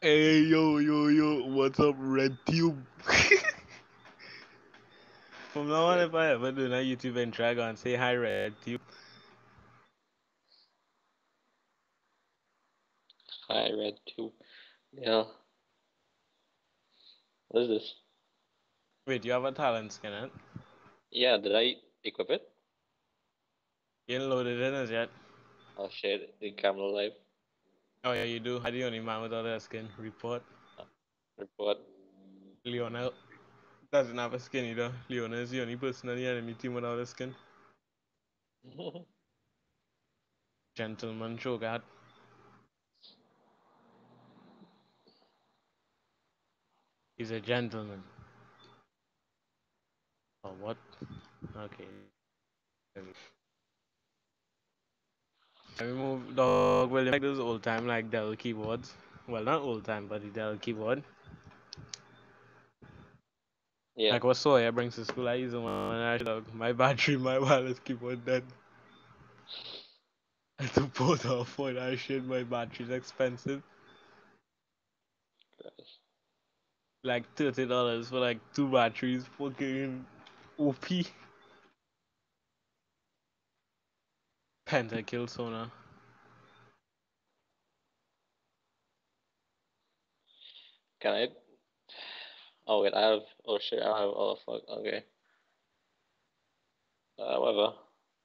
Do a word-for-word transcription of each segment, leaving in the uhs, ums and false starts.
Hey yo yo yo, what's up, Red Tube? From now on, Red. if I ever do a YouTube and try and say hi, Red Tube. Hi, Red Tube. Yeah. What is this? Wait, you have a talent skin, huh? Yeah, did I equip it? You ain't loaded in as yet. I'll share it in camera live. Oh yeah, you do. I the only man without a skin. Report. Uh, report. Leonel doesn't have a skin either. Leonel is the only person on the enemy team without a skin. Gentleman Shogat. He's a gentleman. Oh what? Okay. I remove dog William like those old time like Dell keyboards. Well, not old time, but the Dell keyboard. Yeah. Like what Sawyer brings to school, I use them and I dog. My battery, my wireless keyboard dead. I had to put off for that shit. My battery's expensive. Gross. Like thirty dollars for like two batteries. Fucking O P. Pentakill Sona. Can I? Oh wait, I have. Oh shit, I have. Oh fuck. Okay. Uh, whatever.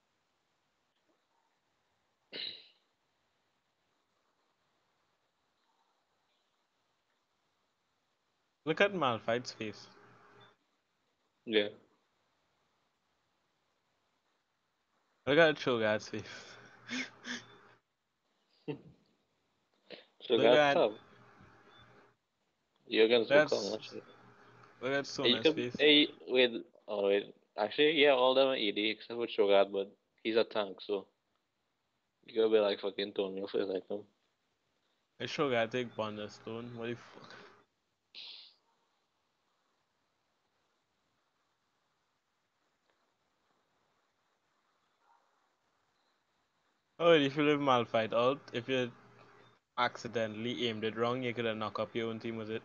Look at Malphite's face. Yeah. Look at Cho'Gath's face. So Look got at top. You against Wukong, that's actually. look at Hey, you Sona's could. face. Hey, wait. Oh wait. Actually, yeah, all them are E D except for Shogat, but he's a tank, so you gotta be like fucking Tony for like him. I Cho'Gath take Thunderstone. What the fuck? Oh, if you leave Malphite out, if you accidentally aimed it wrong, you could have knocked up your own team with it.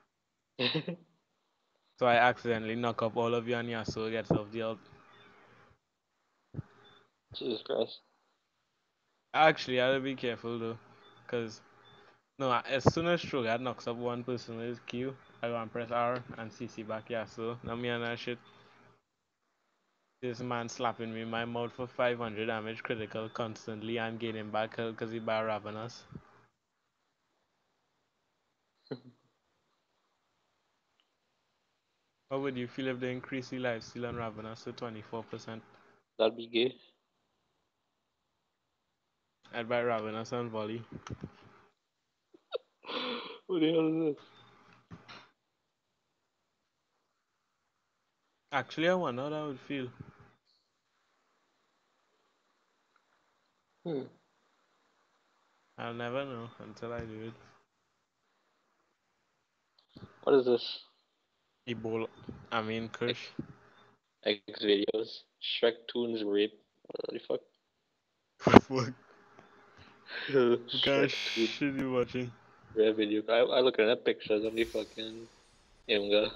So I accidentally knock up all of you and Yasuo gets off the ult. Jesus Christ. Actually, I gotta be careful though, cause no, as soon as Shogat knocks up one person with his Q, I go and press R and C C back Yasuo. Now me and that shit. This man slapping me in my mouth for five hundred damage critical constantly and gaining back health cause he by Ravenous. How would you feel if they increase the lifesteal on Ravenous to twenty-four percent? That'd be gay. I'd buy Ravenous on volley. What the hell is this? Actually, I wonder how that would feel. Hmm. I'll never know until I do it. What is this? Ebola. I mean, X, Kush. X videos. Shrek Toons rape. What the fuck? What kind of Shrek Toon shit you watching? rape video. I, I look at the pictures of the fucking Imga.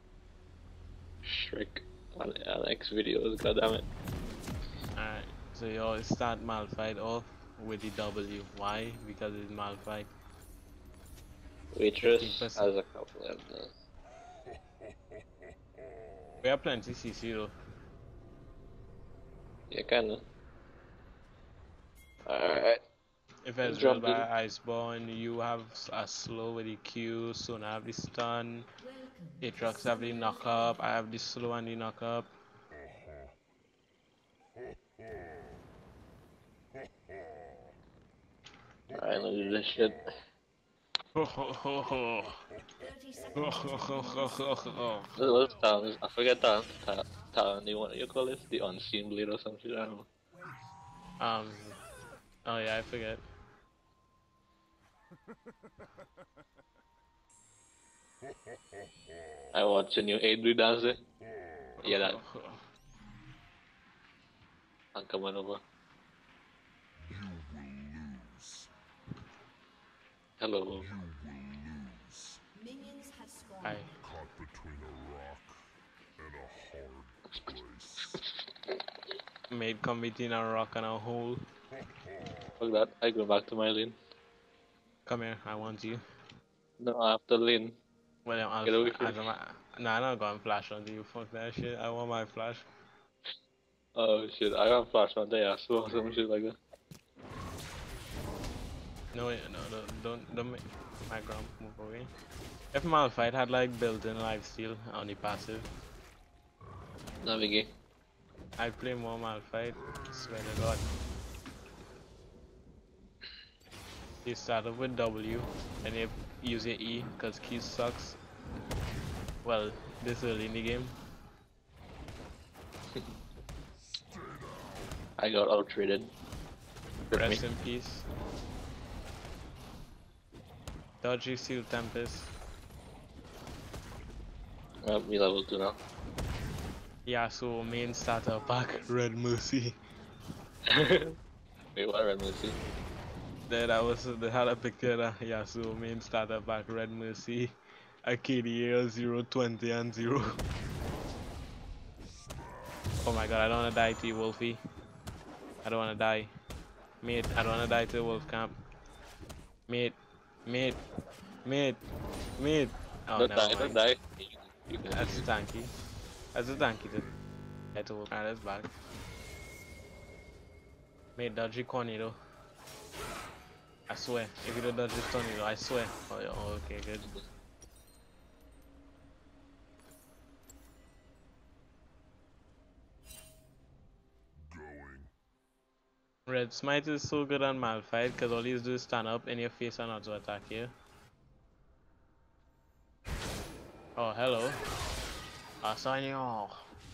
Shrek on, on X videos. God damn it. Alright, so you always start Malphite off with the W. Why? Because it's Malphite. Waitress fifteen percent. has a couple of them. We have plenty C C though. Yeah, kinda. Alright. If Ezreal Jumped in. by Iceborne, you have a slow with the Q, Sona have the stun, Aatrox have the knock up, I have the slow and the knock up. Alright, let's do this shit. Ho ho ho ho. Ho ho ho ho ho ho. This was talent. I forget talent. Ta talent. You want you call this the unseen blade or some shit? I don't know. Um, oh yeah, I forget. I watch a new Adri dance. Eh? Yeah, that. I'm coming over. Hello. Made come between a rock and a hole. Fuck that. I go back to my lane. Come here, I want you. No, I have to lane. Well, I'll Get away fla- from as me. I'm, nah, I'm not gonna flash onto you. Fuck that shit. I want my flash. Oh shit, I got flash on the YASUO or some shit like that. No, no, no, don't, don't make my ground move away. If Malphite had like built-in lifesteal on the passive, Navigate. I'd play more Malphite. Swear to God. You start off with W and you use your E because Q sucks. Well, this early in the game. I got out traded. Rest in peace. Dodgy Seal Tempest. Well, we level two now. YASUO main starter pack. Red Mercy. Wait, what red mercy? There, that was they had a picture of YASUO main starter pack. Red Mercy. A K D A zero twenty and zero. Oh my god, I don't wanna die to you, Wolfie. I don't wanna die. Mate, I don't wanna die to the wolf camp. Mate, mate, mate, mate. Oh, Don't never die, mind. don't die. You can That's tanky. That's a tanky to head to wolf. Alright, that's back. Mate, dodgy tornado. I swear. If you don't dodge this tornado, I swear. Oh, yeah, oh, okay, good. Red Smite is so good on Malphite because all you do is stand up in your face and auto attack you. Oh, hello. Asanyo.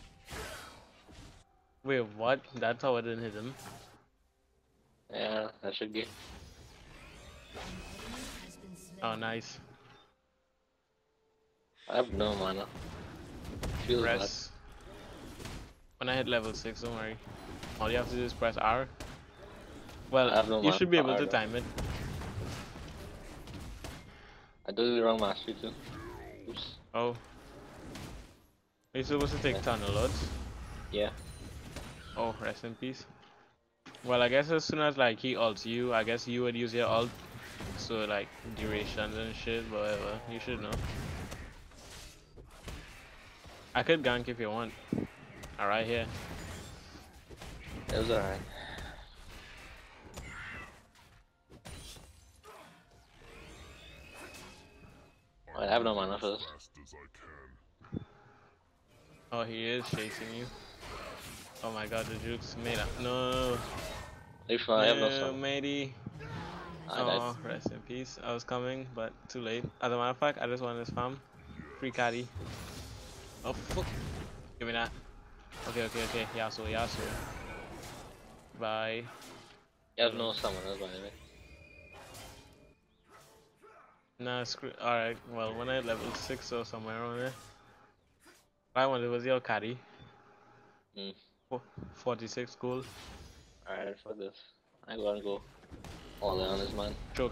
Wait, what? That's how I didn't hit him. Yeah, that should get. Oh, nice. I have no mana. Feels bad. Press. When I hit level six, don't worry. All you have to do is press R. Well, I have no you mana should be for able R to though. time it. I did the wrong mastery too. Oops. Oh. Are you supposed to take Yeah. tunnel loads? Yeah. Oh, rest in peace. Well, I guess as soon as like he ults you, I guess you would use your ult. So like durations and shit, but whatever. You should know. I could gank if you want. Alright, here. It was alright. I have no mana for this. Oh, he is chasing you. Oh my god, the juke's made up. No, If I have no no, stun. matey. I Oh, died. rest in peace. I was coming, but too late. As a matter of fact, I just wanted to spam. Free caddy. Oh, fuck. Give me that. Okay, okay, okay. Yasuo, Yasuo. Bye. You have no summoners by the way. Nah, screw. Alright, well, when I hit level six or somewhere around there, I wanted was your caddy. Hmm. forty-six gold. Alright, for this. I'm gonna go all in on this man. Choke.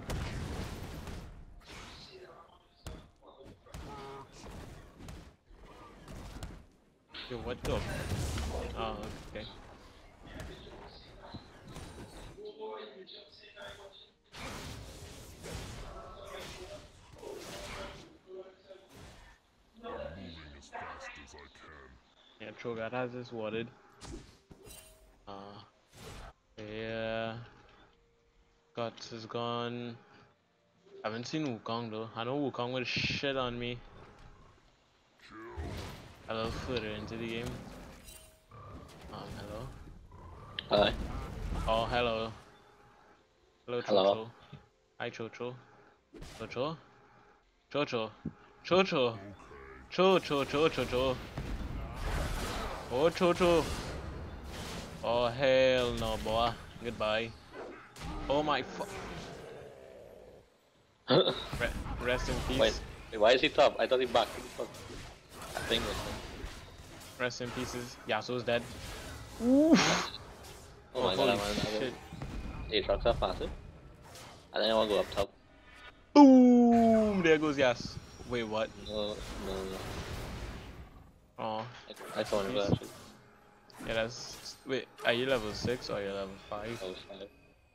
Yo, what the? Oh, okay. Yeah, Trogat has this warded. Uh, yeah. Guts is gone. I haven't seen Wukong though. I know Wukong will shit on me a little further into the game. Um, hello. Hi. Oh, hello. Hello, Hello. Chocho. Hi, Chocho. Chocho. Chocho. Chocho. Chocho, Chocho, Chocho. Oh, Chocho. Oh, hell no, boy. Goodbye. Oh my fu- Re Rest in peace. Wait, wait, why is he top? I thought he backed. I think was Rest in pieces. Yasuo's dead. Oh Oh, my holy god, man. shit. Aatrox are passive. I think I wanna go up top. Boom! There goes Yas. Wait, what? No, no, no. Oh, I, I rest in told him peace. that actually. Yeah, that's. Wait, are you level six or are you level five? I was five.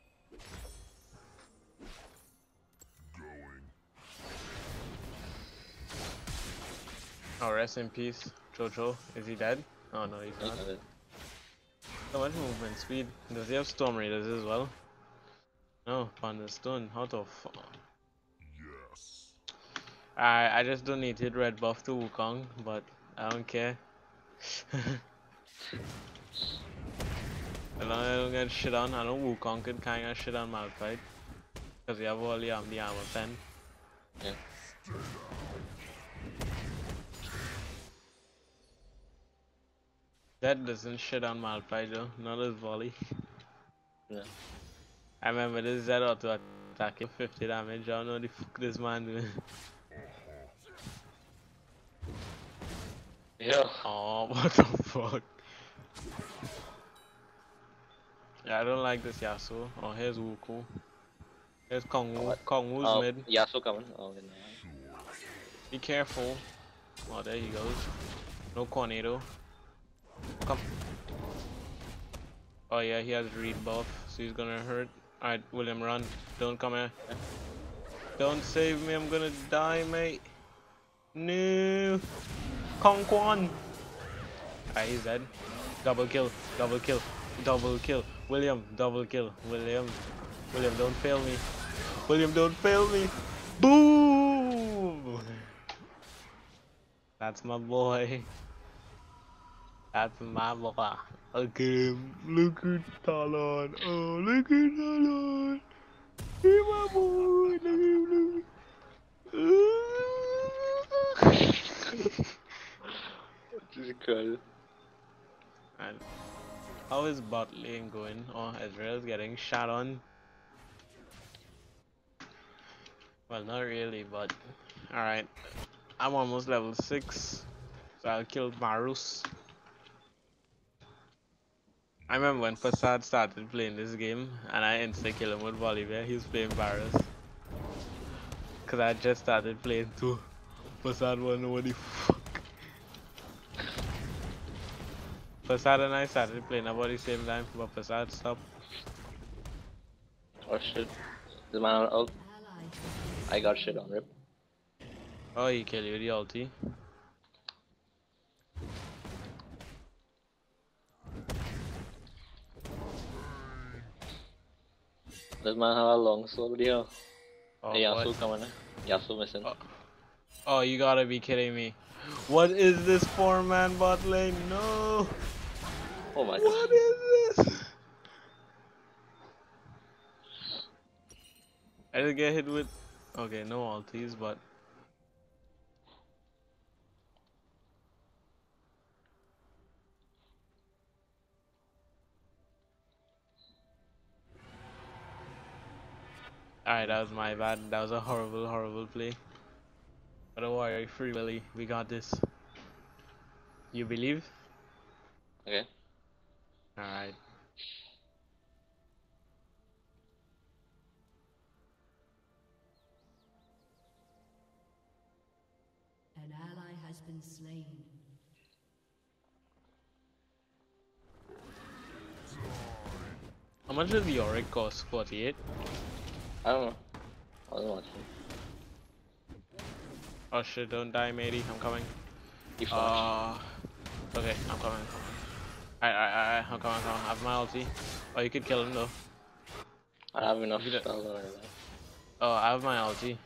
Oh, rest in peace. Jojo, is he dead? Oh no, he's I not. got it. So much movement speed. Does he have Storm Raiders as well? No, Thunderstone. How the fuck? I I just donated red buff to Wukong, but I don't care. As long as I don't get shit on, I know Wukong could kinda shit on Malphite. Cause you have all the, um, the armor pen. Yeah. That doesn't shit on Malphite though, not his volley. Yeah. I remember this Z auto attacking fifty damage, I don't know what the fuck this man doing. Yeah. Oh, what the fuck? Yeah, I don't like this Yasuo. Oh, here's Wuku. Here's Kong Wu. What? Kong Wu's Oh, mid. Yasuo coming. Oh, okay, no. Be careful. Oh, there he goes. No tornado. Come. Oh yeah, he has read buff, so he's gonna hurt. Alright, William, run. Don't come here. Don't save me, I'm gonna die, mate. No. Kong Quan. Alright, he's dead. Double kill, double kill, double kill. William, double kill. William. William, don't fail me. William, don't fail me. Boom! That's my boy. That's my boy. Look at him. Look at Talon. Oh, look at Talon. Hey, my boy. Look at him. Look at him. This is incredible. And how is bot lane going? Oh, Ezreal's getting shot on. Well, not really, but alright. I'm almost level six, so I'll kill Varus. I remember when Facade started playing this game, and I instantly killed him with Bolivia. He was playing Varus. Cause I just started playing too. Facade won't know what the fuck. Facade and I started playing about the same time, but Facade stopped. Oh shit. The man on ult. I got shit on rip. Oh, he killed you with the ulti. This man have a long sword here. Oh, Hey, Yasuo what? coming. Yasuo missing. Oh. Oh, you gotta be kidding me. What is this four man bot lane? No! Oh my god. What is this? I just get hit with. Okay, no ultis, but. Alright, that was my bad. That was a horrible, horrible play. But don't worry, free Willy. We got this. You believe? Okay. Alright. An ally has been slain. How much does the Yorick cost? forty-eight? I don't know. I wasn't watching. Oh shit, don't die, matey. I'm coming. He flashed. Uh, okay, I'm coming. I'm coming. Alright, alright, alright. I'm coming, I'm coming. I have my ulti. Oh, you could kill him though. I have enough You did- spells already. Oh, I have my ulti.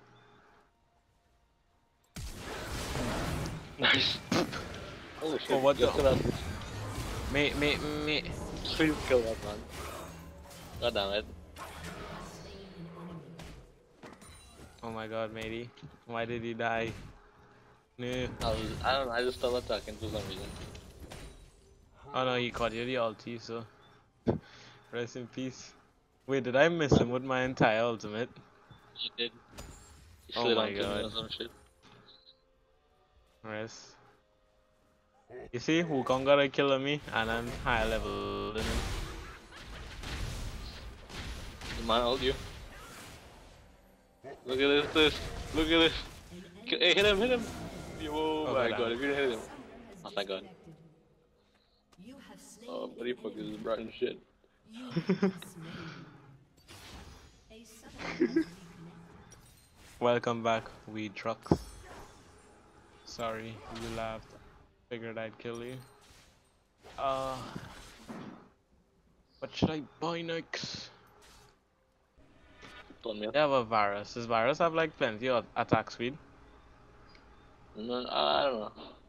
Nice. Holy shit. Oh, what you the- kill that. Mate, mate, mate. Please kill that man. God damn it. Oh my god, matey. Why did he die? No. I was, I don't know, I just stopped attacking for some reason. Oh no, he caught you the ulti, so. Rest in peace. Wait, did I miss him with my entire ultimate? He did. He Oh slid my onto me God. or some shit. Rest. You see, Wukong got a kill on me, and I'm higher level than him. The man ult you. Look at this, this. Look at this. Hey, hit him, hit him! Oh Oh my god, god, if you didn't hit him. Has Oh been thank god. disconnected. You have slain Oh, what the fuck is this rotten shit? You have been slain. A summoner has reconnected. Welcome back, weed trucks. Sorry, you laughed. Figured I'd kill you. Uh, what should I buy next? Told me. They have a virus. Does virus have like plenty of attack speed? No, I don't know.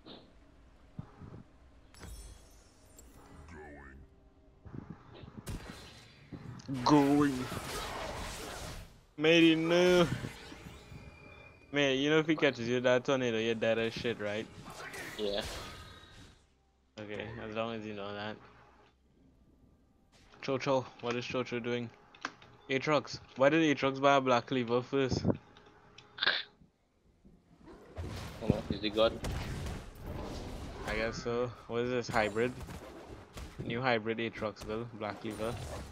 Going. Matey, no. Man, you know if he catches you that tornado, you're dead as shit, right? Yeah. Okay, as long as you know that. Chocho, what is Chocho doing? Aatrox, why did Aatrox buy a black cleaver first? Oh no, is he god? I guess so. What is this, hybrid? New hybrid Aatrox bill, black cleaver.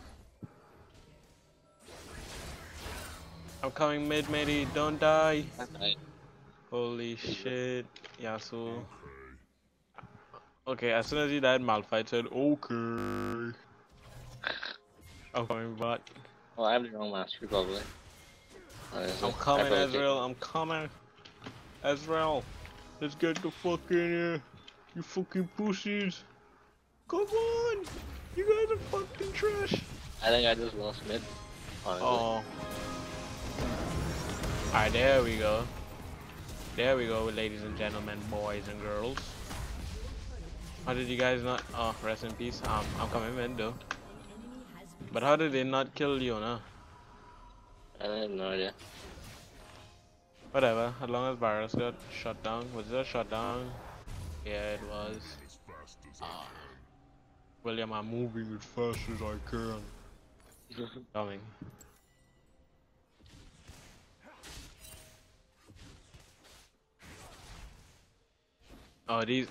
I'm coming mid, matey, don't die! Right. Holy shit, Yasuo. Okay, as soon as he died, Malphite said, okay. I'm coming back. Oh, I have the wrong mastery probably. Honestly, I'm I coming, probably take- Ezreal, I'm coming. Ezreal, let's get the fuck in here. You fucking pussies. Come on! You guys are fucking trash. I think I just lost mid. Honestly. Oh. Alright, there we go. There we go, ladies and gentlemen, boys and girls. How did you guys not? Oh, rest in peace. Um, I'm coming in though. But how did they not kill Leona? I have no idea. Whatever, as long as Varus got shut down. Was it a shut down? Yeah, it was. Ah. William, I'm moving as fast as I can. Coming. Oh, these.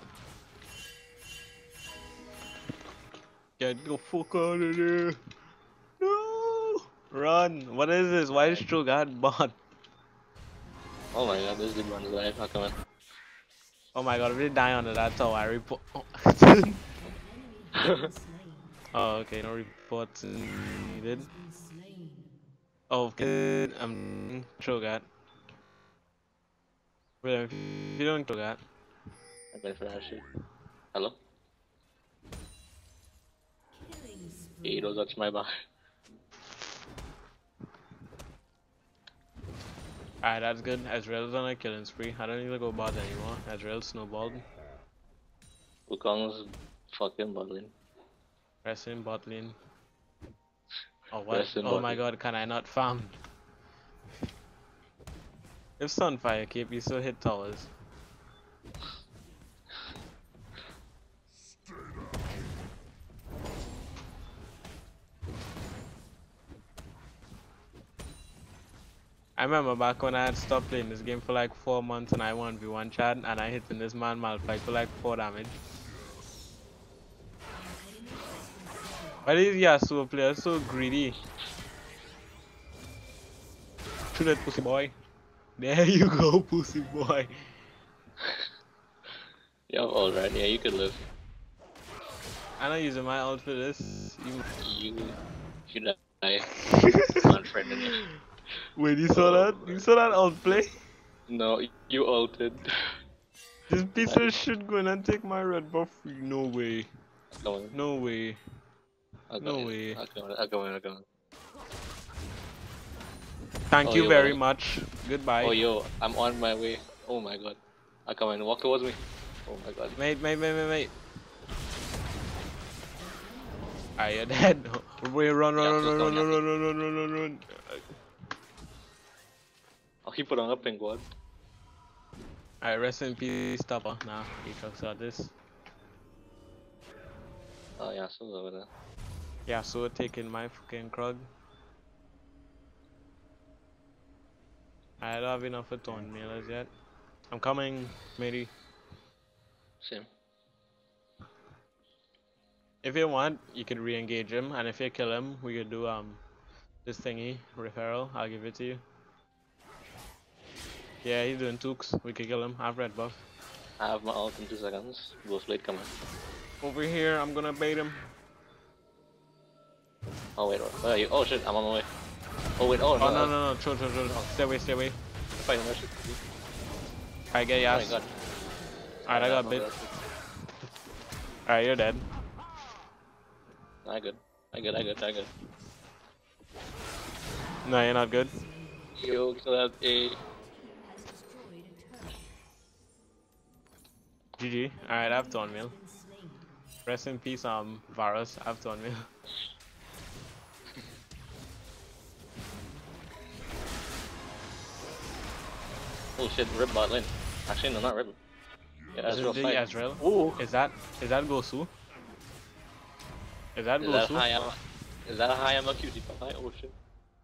Get the fuck out of there. No! Run! What is this? Why is Strogat bot? Oh my god, this dude runs live. How come? Oh my god, if they die under that tower, I report. Oh. Oh, okay, no reports needed. Oh, okay, I'm Strogat. Wait, if you don't Strogat. I'm going for that shit. Hello? He don't touch my back. Alright, that's good. Ezreal's on a killing spree. I don't need to go bot anymore. Ezreal snowballed. Wukong's fucking buggling. Rest in bot lane. Oh, what? Rest in Oh bot my lane. god, can I not farm? If Sunfire keep you so hit towers. I remember back when I had stopped playing this game for like four months and I one v one chat and I hit in this man Malphite for like four damage. Why is Yasuo player so greedy? Shoot that pussy boy. There you go, pussy boy. Yeah, alright, yeah, you could live. I'm not using my ult for this. You... You should die. Unfriended you. Wait, you saw that? You saw that ult play? No, you ulted. This piece of shit going and take my red buff? No way. Come on. No way. I'll No go way. in. I'll go in. I'll go in. I'll go in. Thank Oh, you yo, very what? much. Goodbye. Oh, yo, I'm on my way. Oh my god. I'll come in. Walk towards me. Oh my god. Mate, mate, mate, mate, mate. Are you dead? Wait, run, run, Yeah, run, let's run, go, run, yeah. run, run, run, run, run, run. Oh, he put on a pink one. Alright, rest in peace, Topper. Nah, he talks about this. Oh, yeah, so over there. Yeah, so taking my fucking crud. I don't have enough for Thorn Mailers yet. I'm coming, matey. Same. If you want, you could re-engage him, and if you kill him, we could do um this thingy referral. I'll give it to you. Yeah, he's doing tukes. We could kill him. I have red buff. I have my ult in two seconds. Ghost blade coming. Over here, I'm gonna bait him. Oh wait, where are you? Oh shit, I'm on my way. Oh wait, oh no. Oh no uh, no no! Chill chill chill. Stay away, stay away. Fighting that shit. I get Oh my Yas. god. Alright, I got no, bit. that's- Alright, you're dead. I good. I good, I good, I good. No, you're not good. Yo, kill that A. Has destroyed a turret. G G. Alright, I have Thorn Meal. Been slain. Rest in peace, um, Varus. I have Thorn Meal. Oh shit, rip bot lane. Actually, no, not rip. Yeah, Is Ezreal it fight. the Ezreal? Ooh. Is that is that Gosu? Is that Is that Gosu? high am Is that a high am a cutie pie? Oh shit.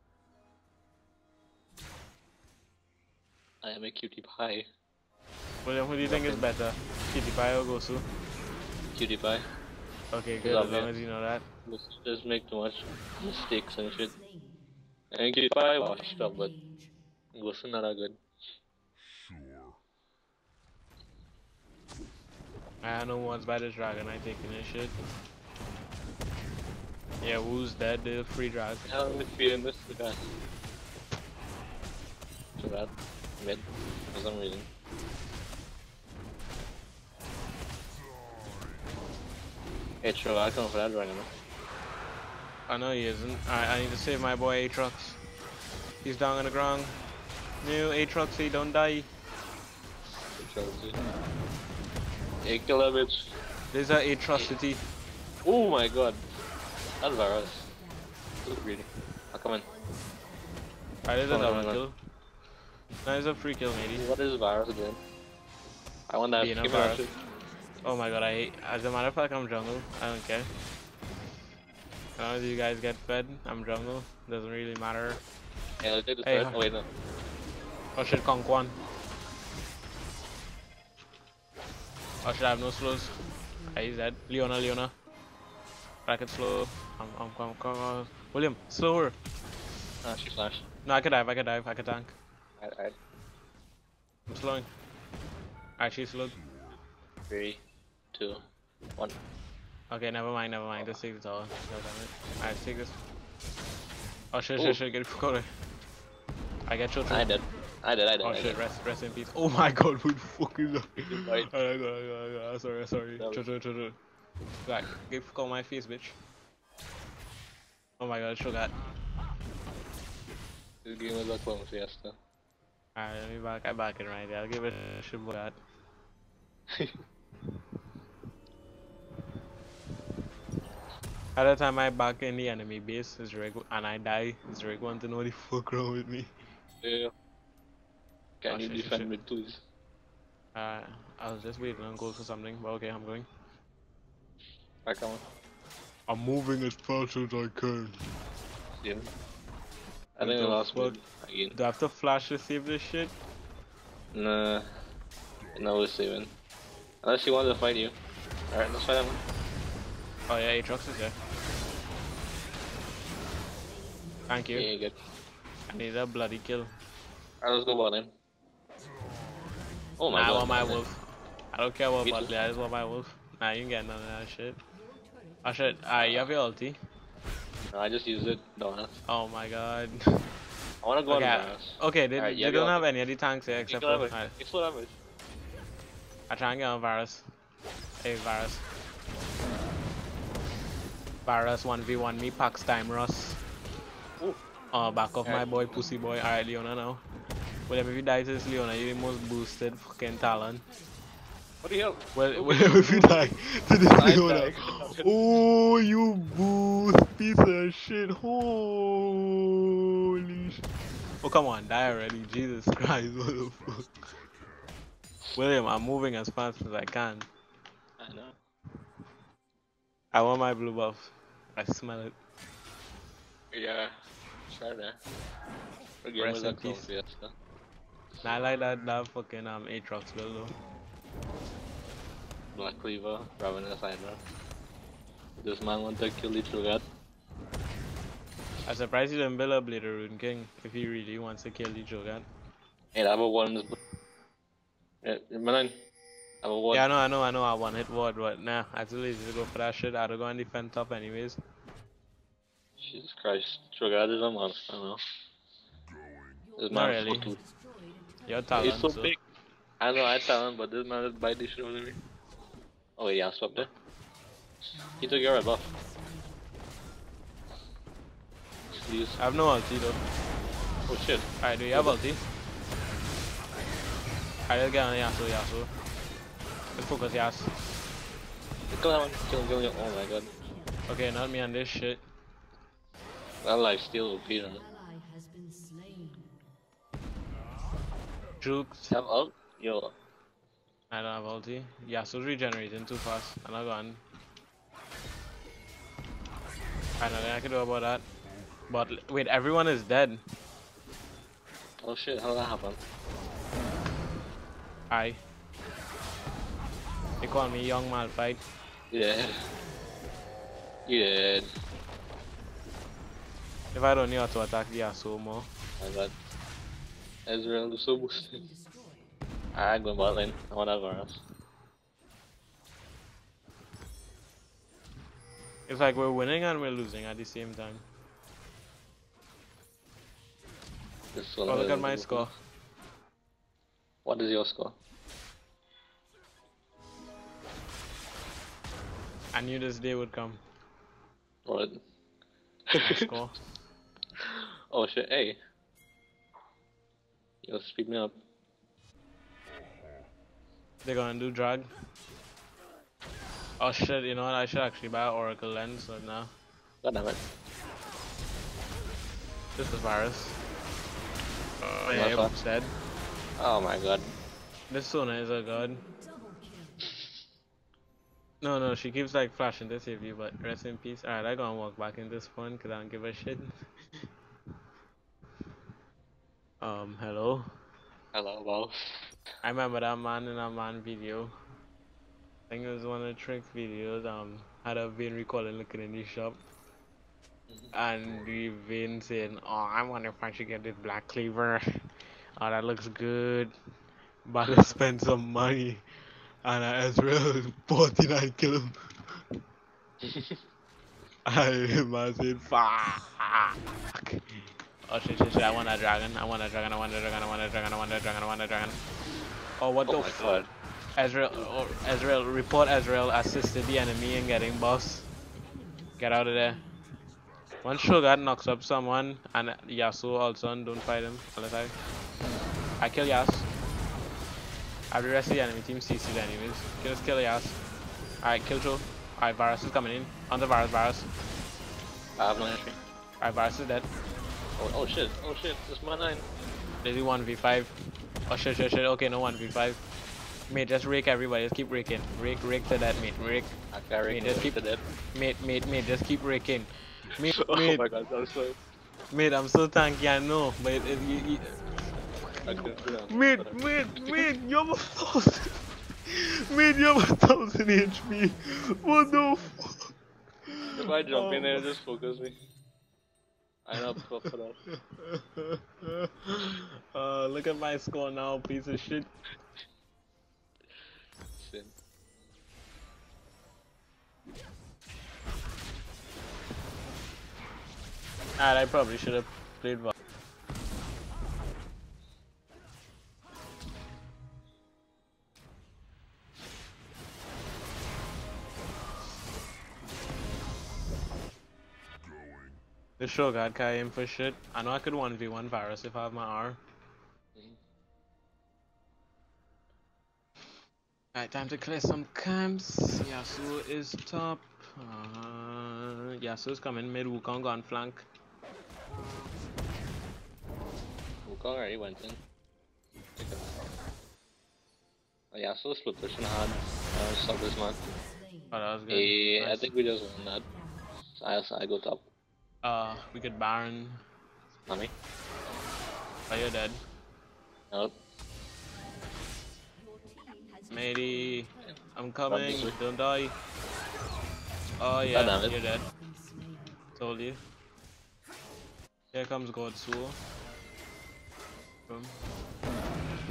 I am a cutie pie. William, who do you think is better? Kitty Pie or Gosu? Cutie pie. Okay, good, as long obvious. as you know that. Let's just make too much mistakes and shit. Slain. And cutie pie washed up, but Ghost not that good. I know once by this dragon, I taking this shit. Yeah, Wu's dead, the free drag. How am I feeling this guy? Too bad. Mid. For some reason. Hey, true, I come for that dragon. I know he isn't. Alright, I need to save my boy Aatrox. He's down on the ground. No, Aatrox, he don't die. Hey, kill that bitch. There's a Aatrocity. Oh my god. That's Varus. So greedy. I'll come in. Alright, there's a Oh, no, double no, no. kill. That is a free kill, matey. What is Varus doing? I want that. Being a Give me that Varus. shit. Oh my god, I hate. As a matter of fact, I'm jungle. I don't care. As long as you guys get fed, I'm jungle. Doesn't really matter. Yeah, let's take this Hey, third. Oh wait, no. Oh shit, Conk one. Oh shit, I have no slows. Ah, he's dead. Leona, Leona. Bracket slow. I'm, I'm, I'm, I'm, uh, William, slower. Ah, she flashed. No, I could dive, I could dive, I could tank. Alright, alright. I'm slowing. Alright, she's slowed. Three, two, one. Okay, never mind, never mind. Just take the tower. No damn it. Alright, take this. Oh shit, Ooh. shit, shit, get it out of I get children. I did. I did, I did. Oh I shit, did. rest, rest in peace. Oh my god, who the fuck is that? Right. Alright, alright, alright, alright, sorry, sorry. No. Chill, chill, chill, chill. Like, get fuck out my face, bitch. Oh my god, sugar. This game was a clone fiesta. Alright, let me back, I back it right there. I'll give it a shit for that. At the time I back in the enemy base, is Drake, and I die, is Drake want to know what the fuck wrong with me. Yeah. Can Oh, you shit, shit, defend shit. me, please? Uh, I was just waiting on goals for something, but okay, I'm going. I come on. I'm moving as fast as I can. See him. I What think we the lost fuck? mid again. Do I have to flash to save this shit? Nah. No, we're saving. Unless he wants to fight you. Alright, let's fight him. Oh yeah, Aatrox is there. Thank you. Yeah, good. I need a bloody kill. Alright, let's go bot lane. Oh my Nah, I god. want my bot lane. wolf. I don't care about Me bot too. lane, I just want my wolf. Nah, you ain't getting none of that shit. Oh shit, ah, you have your ulti. No, I just used it. Don't ask. Oh my god. I wanna go Okay, on I- Varus. okay, they, Alright, they you have don't your have ulti. any of the tanks here You except kill for. him. Alright, You kill him. I try and get on Varus. Hey, Varus. Varus one v one me, Pax time Russ. Ooh. Uh, back off my Alright. boy, pussy boy. Alright, Leona now. Well, if you die to this Leona, you're the most boosted fucking talent. What the hell? Well, well if you die to this I Leona. died. Oh, you boost piece of shit. Holy shit. Oh, come on, die already. Jesus Christ, what the fuck? William, I'm moving as fast as I can. I know. I want my blue buff. I smell it. Yeah. Try that. The game Rest was in a clone peace. fiesta. Nah, I like that, that fucking um, Aatrox build though. Black Cleaver, Ravenous Hydra. This man want to kill the Trugat. I'm surprised he didn't build a Blader Rune King if he really wants to kill the Jogat. Hey, I have a one. Yeah, man, I have a one. Yeah, I know, I know, I know. I one hit ward, but nah, I too lazy to go for that shit. I'd go and defend top anyways. Jesus Christ, Sugar is a monster now. This Not man really. foot too. Your He's talent, so so. big. I know I talent, but this man is bite the shit out of me. Oh yeah, swap there. He took your red buff. Please. I have no ulti though. Oh shit. Alright, do you have ulti? Alright, let's get on Yasuo, Yasuo. Let's focus, Yas. Kill him, kill him, kill him. Oh my god. Okay, not me on this shit. That life steal O P, man. Ally has been slain. Jukes. Have ult? Yo. I don't have ulti. Yasuo's regenerating too fast. I'm not going. I know nothing I can do about that. But wait, everyone is dead. Oh shit, how did that happen? Aye. They call me Young Malphite. Yeah. Yeah. If I don't know how to attack the Yasuo more. My god. Ezreal is so boosted. Been destroyed. I'm going bot lane. I want Varus. It's like we're winning and we're losing at the same time. This one Oh, look is- at my score. What is your score? I knew this day would come. What? My score. Oh shit, hey. Yo, speed me up. They're gonna do drag. Oh shit, you know what? I should actually buy an Oracle lens, but now. God damn it. This is virus. Oh yeah, What your the- book's dead. Oh my god. This Sona is a god. Double kill. No, no, she keeps like flashing to save you, but rest in peace. Alright, I gonna walk back in this one because I don't give a shit. um, hello? Hello, wow. I remember that man in that man video. I think it was one of the trick videos. Um, had a been recalling looking in the shop. And we've been saying, oh, I wonder if I should get this black cleaver. Oh, that looks good. But to spend some money. And I Ezreal forty-nine kill him. I man said, fuck. Oh shit, shit, shit, I want a dragon. I want a dragon, I want a dragon, I want a dragon, I want a dragon, I want a dragon. Oh, what Oh the my f- god. Ezreal, oh, Ezreal, report Ezreal assisted the enemy in getting boss. Get out of there. Once Sugar knocks up someone, and Yasuo also, don't fight him. Unless I, I kill Yas. I have the rest of the enemy team C C'd anyways. Just kill Yas. Alright, kill Joe. Alright, Varus is coming in. On the Varus, Varus. I have no entry. Alright, Varus is dead. Oh, oh shit, oh shit, this is my nine. They do one v five. Oh shit, shit, shit. Okay, no one v five. Mate, just rake everybody. Just keep raking. Rake, rake to that, mate. Rake. I carry Mate, just keep to death. Mate, mate, mate, just keep raking. Mate, Oh mate, my god, that's so. mate, I'm so tanky, I know, but it, it, you, you, I couldn't do that. mate, mate, mate, you have a thousand, mate, you have a thousand H P. What the fuck? If I jump in there, just focus me. I know, up for that. uh, look at my score now, piece of shit. Sin. Alright, I probably should have played well. The show got carry him for shit. I know I could one v one Varus if I have my R. Alright, time to clear some camps. Yasuo is top. Uh, Yasuo's coming mid. Wukong gone flank. Wukong already went in. Oh yeah, so split pushing hard. Uh, stop this man. Oh, that was good. Hey, I Nice. think we just won that. So I, I go top. Uh, we could Baron. Nami? Oh, you're dead. Nope. Matey, I'm coming. Obviously. Don't die. Oh God yeah, damn it. you're dead. Told you. Here comes God Suo. Boom.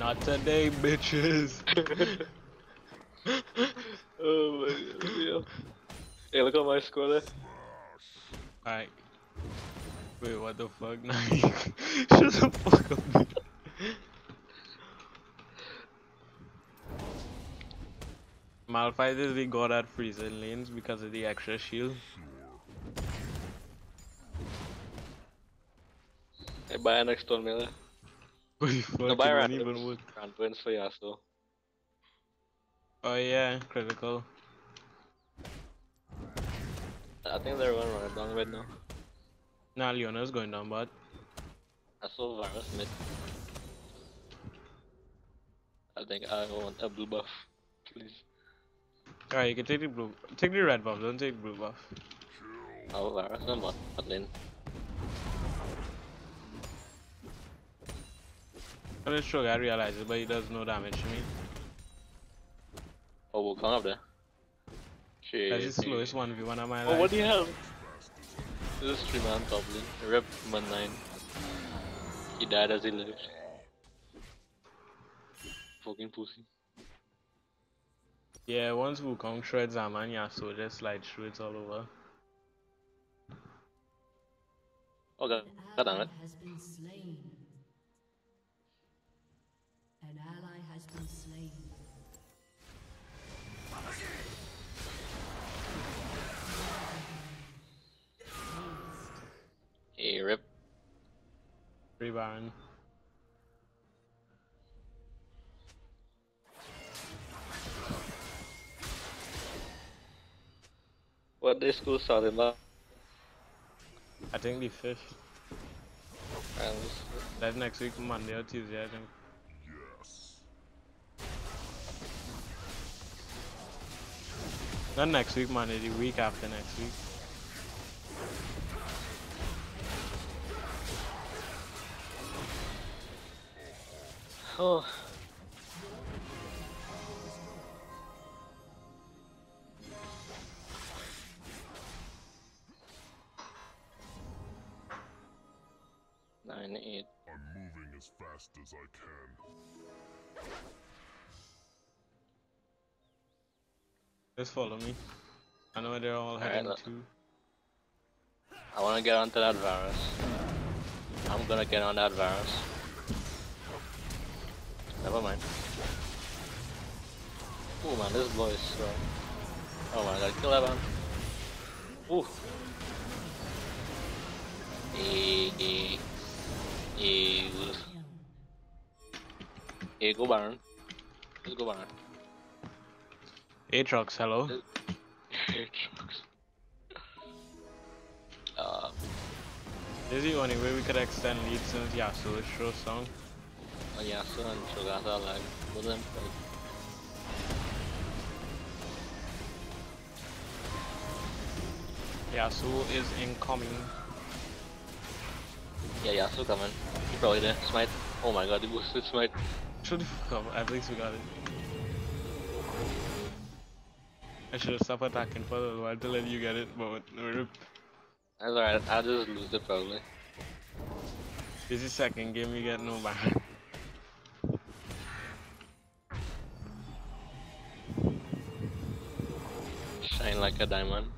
Not today, bitches. Oh my god, yeah. Hey, look at my score there. Alright. Wait, what the fuck? Nah, shut the fuck up, dude. Malphite is the god at freezing lanes because of the extra shield. Hey, buy an next one, Miller. Holy No, fuck, buy it won't randoms. even work. Randoms for YASUO. Oh yeah, critical. I think they're gonna run it down right now. Nah, Leona's going down, but I saw Varus mid. I think I want a blue buff, please. alright, you can take the blue, take the red buff, don't take the blue buff. Oh, Varus and bot lane. I'm just sure I realize it, but he does no damage to me. Oh, we'll come up there. Shit. That's the slowest one v one of my Oh, life. what do you have? This is three man top lane. Rep man nine. He died as he lived. Fucking pussy. Yeah, once Wukong shreds a man, YASUO just slide through it all over. Oh god, An god damn ally it. has been slain. An ally has been slain. Hey, rip. Free Baron. What day school started about? I think the fifth. And That's next week, Monday or Tuesday, I think. Not next week, Monday, the week after next week. oh. Nine eight. I'm moving as fast as I can. Just follow me. I know where they're all Alright, heading look. to. I wanna get onto that Varus. I'm gonna get on that Varus. Never mind. Oh man, this blow is strong. Oh my god, kill that man. Ooh. Eh, eh, eh. Eh, go Baron. Let's go Baron. Aatrox, hello. Trucks. Uh, This is the only way we could extend lead since YASUO is so strong. oh yeah, so and Shogata like, both of them like, YASUO is incoming. yeah, yeah, so coming. He probably there. Smite. Oh my god, he boosted Smite. Should have come, at least we got it. I should have stopped attacking for a little while to let you get it, but rip. That's alright, I'll just lose it probably. This is second game, you get no back. Shine like a diamond.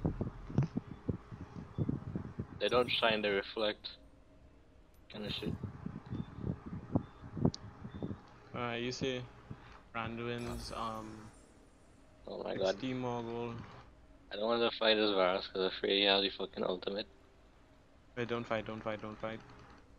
They don't shine, they reflect. Kinda shit. Alright, you see Randuin's, um, Oh my god. Steam Mogul. I don't want to fight this Varus because I'm afraid he has the fucking ultimate. Wait, don't fight, don't fight, don't fight.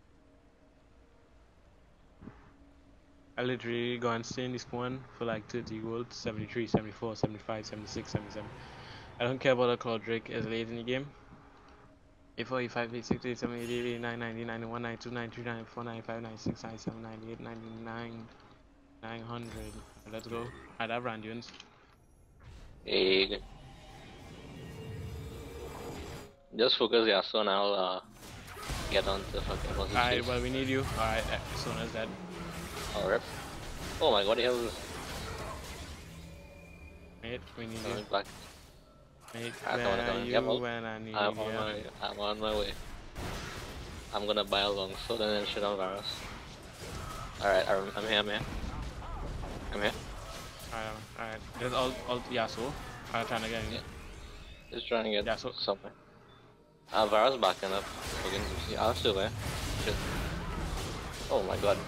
I literally go and stay in this one for like thirty gold, seventy-three, seventy-four, seventy-five, seventy-six, seventy-seven. I don't care about the Cloud Drake as late in the game. eighty-four, eighty-five, eighty-six, eighty-seven, eighty-eight, eighty-nine, ninety, ninety-one, ninety-two, ninety-three, ninety-four, ninety-five, ninety-six, ninety-seven, ninety-eight, ninety-nine, nine hundred. Let's go. I'd have Randuins. Hey, good. Just focus YASUO and I'll uh, get on to fucking positive. Alright, well, we need you. Alright, as soon as that. Oh, rip. Oh my god, the hell is Mate, we need coming you. back? Mate, I don't where wanna are go. you Yeah, well, when I need I'm you? on my I'm on my way. I'm gonna buy a long sword and then shit on Varus. Alright, I'm, I'm here, I'm here. Come here. Alright, alright. There's all, all Yasuo. I'm trying to get in. Yeah. Just trying to get Yeah, so- somewhere. Uh, Vara's backing up. Fucking, yeah, I'm still there. Shit. Oh my god.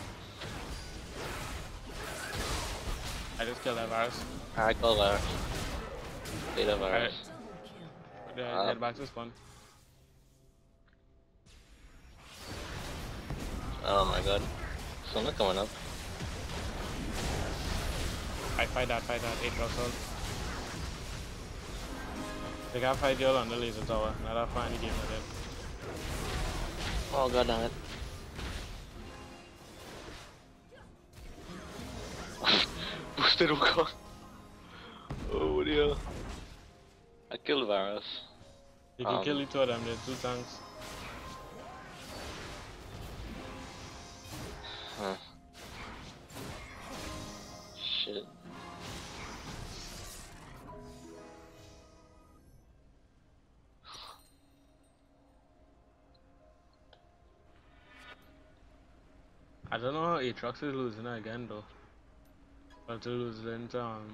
I just killed that virus. I call Vara. Data Vara. Alright. They're, Uh, they're back to spawn. Oh my god. Someone coming up. I fight that, fight that. eight drops all. They can't fight you on the laser tower. Not that far in the game with it. Oh god damn it. Boosted Wukong. Oh dear. I killed Varus. You can Um, kill the two of them, there's two tanks. Huh. Shit. I don't know how Aatrox is losing again though. But to losing to um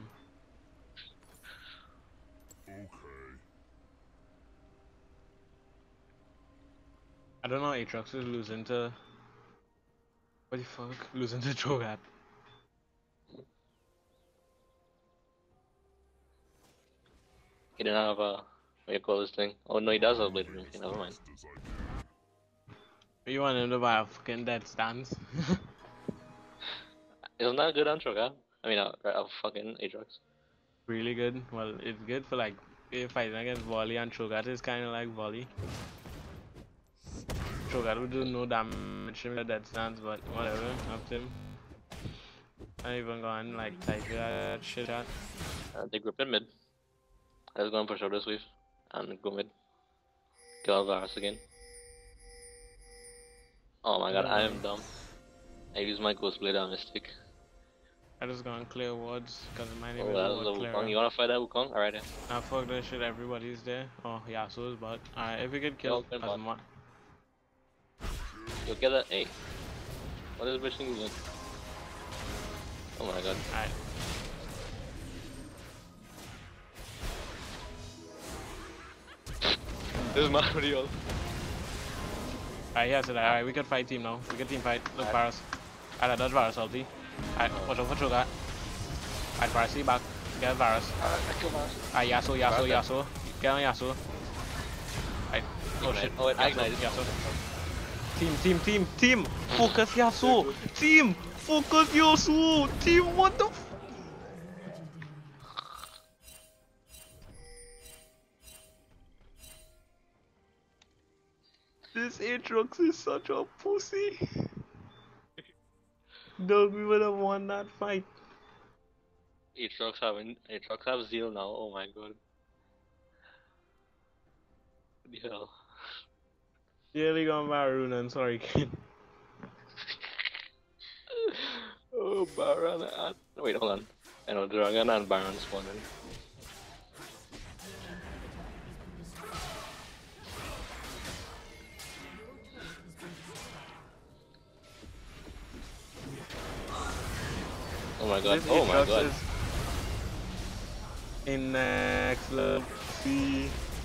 Okay. I don't know how Aatrox is losing to what the fuck? Losing to Cho'Gath. He didn't have a, what do you call this thing? Oh no, he does have a blade ring. Never mind. Fast as I can. You want him to buy a fucking dead stance? Isn't that good on Troga? I mean, uh, a fucking Aatrox. Really good. Well, it's good for like if fighting against volley, and Cho'Gath is kind of like volley. Cho'Gath would do no damage with a dead stance, but whatever, up to him. I even gone like type that shit out. Uh, they grouped in mid. I was gonna push out this wave and go mid. Kill Varus again. Oh my god, I am dumb. I used my Ghost Blade on mistake. I just gonna clear wards because my name Oh, is that Ward was a Clearer. Wukong. You wanna fight that Wukong? Alright then. Nah, fuck that shit, everybody's there. Oh, Yasuo's but alright, if we get Yo, killed good as bot. much. You'll get that. Hey. What is this bitch thing doing? Oh my god. Alright. This is my video. Alright, yeah, so that, alright, we could fight team now. We could team fight. Look, Alright. Varus. Alright, dodge Varus ulti. Alright, watch out for Cho'Gath. Alright, Varus, see back. Get Varus. Alright, I kill Varus. Alright, Yasuo, Yasuo, Varus. Yasuo. Get on Yasuo. Alright. Oh Ignite. shit. Oh, wait, I Yasuo, ignited. Yasuo. Team, team, team, team! Focus Yasuo! Team! Focus Yasuo! Team, what the f- This Aatrox is such a pussy. Dog, we would have won that fight. Aatrox having Aatrox have zeal now. Oh my god. What the hell? Yeah, we got Maroon, I'm sorry, kid. Oh, Baron and wait, hold on. I know Dragon and Baron spawning. Oh my god. This Oh my Aatrox god. is in next level. See,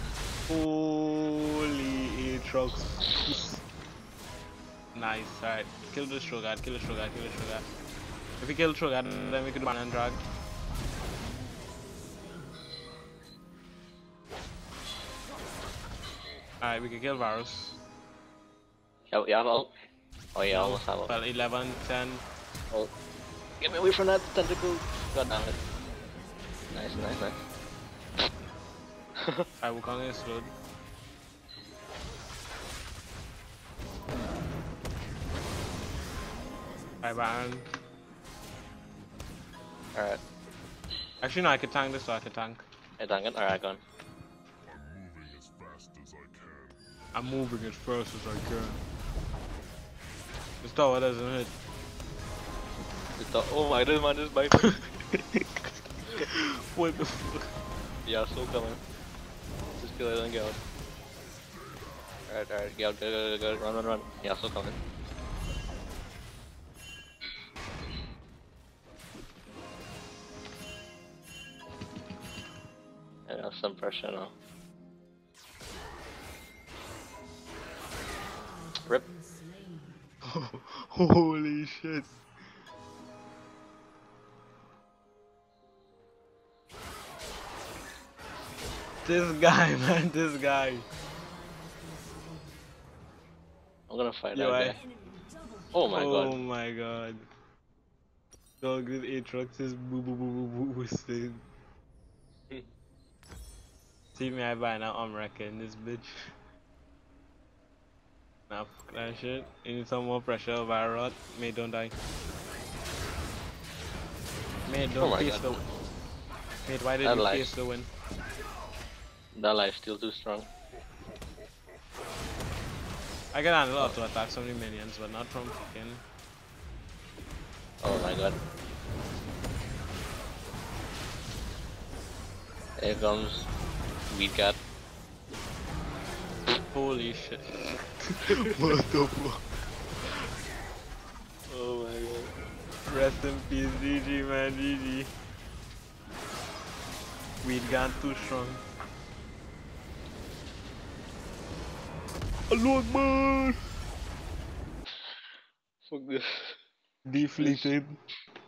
holy Aatrox. Nice, alright. Kill this Cho'Gath, kill this Cho'Gath, kill this Cho'Gath. If we kill Cho'Gath, then we could ban and drag. Alright, we can kill Varus. Yeah, yeah, well. Oh yeah, almost have it. Well, eleven, ten. Oh. Get me away from that tentacle. God damn it. Nice, nice, nice. Alright, Wukong is slowed. Alright, Baron. Alright. Actually, no, I could tank this, so I could tank. Hey, dang it. Alright, gone. I'm moving as fast as I can. I'm moving as fast as I can. This tower doesn't hit. It's the, oh my, this man is biting. What the fuck? Yeah, so coming. Just kill it and get out. Alright, alright, get out, go, go, go, go, run, run, run. Yeah, so coming. some pressure now. Rip. Holy shit. This guy, man, this guy. I'm gonna fight Yo, that I. guy. Oh my oh god. my god. Dog with Aatrox is boo boo boo boo boo boosting. See me, I buy now, I'm wrecking this bitch. Nah, fuck that shit. You need some more pressure over a rot. Mate, don't die. Mate, Oh don't my face god. the. Mate, why did That you life. face the win? That life's still too strong. I can handle auto attack so many minions, but not from fucking. Oh my god. Here comes Weed Cat. Holy shit. What the fuck? Oh my god. Rest in peace, G G, man, G G. We'd gone too strong. Allah Akbar! Fuck this. Deflated.